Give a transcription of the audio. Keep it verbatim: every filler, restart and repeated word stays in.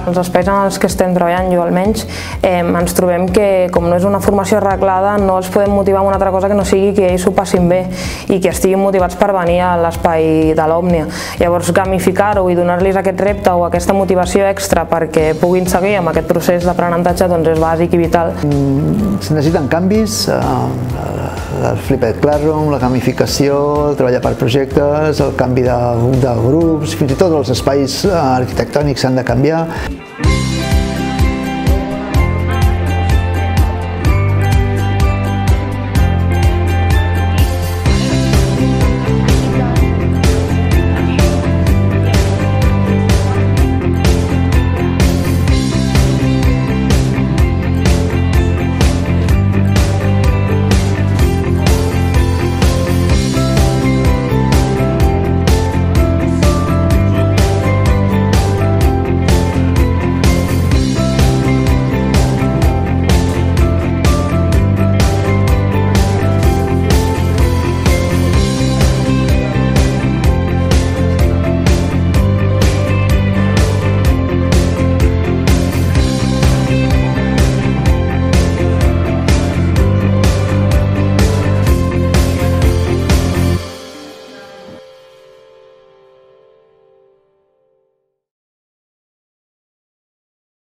Els espais en els que estem treballant, jo almenys, eh, ens trobem que com no és una formació arreglada no els podem motivar amb una altra cosa que no sigui que ells s'ho passin bé i que estiguin motivats per venir a l'espai de l'Òmnia. Llavors gamificar-ho i donar-los aquest repte o aquesta motivació extra perquè puguin seguir amb aquest procés d'aprenentatge doncs és bàsic i vital. Es necessiten canvis, el Flipped Classroom, la gamificació, el treballar per projectes, el canvi de, de grups, fins i tot els espais arquitectònics s'han de canviar.